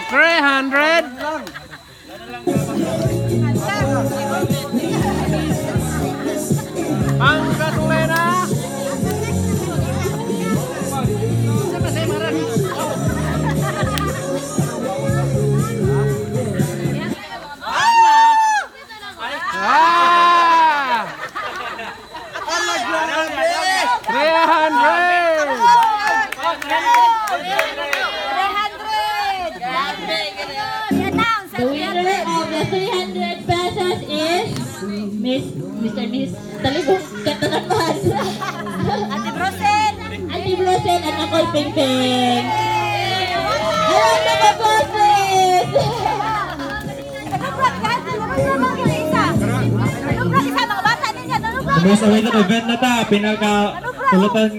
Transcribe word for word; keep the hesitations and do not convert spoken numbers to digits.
three hundred. Ang gasolina. Ah! three hundred. The winner of the three hundred pesos is Miss Mister Miss Talibong Katanaman. Ate Brosen! Ate Brosen at ako'y Pingping. Hello mga bosses! Nanubrak ka? Nanubrak ka isa? Nanubrak isa mga bata ninyo? Nanubrak! Sumusaway na event na ta, pinaka pulutan